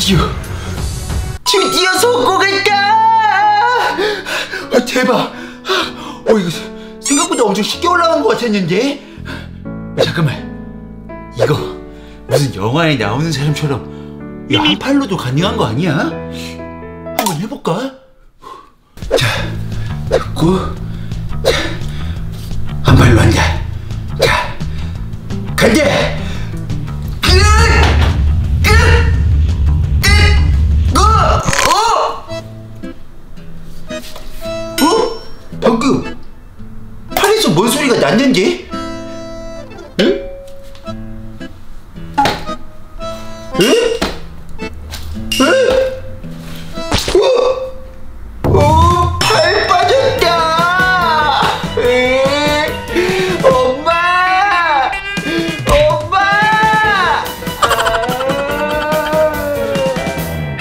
드디어 성공했다! 아, 대박! 이거 생각보다 엄청 쉽게 올라간 것 같았는데? 잠깐만, 이거 무슨 영화에 나오는 사람처럼 한 팔로도 가능한 거 아니야? 한번 해볼까? 자, 잡고, 자, 한 발로 한다. 자, 간다! 방금 팔에서 뭔 소리가 났는데?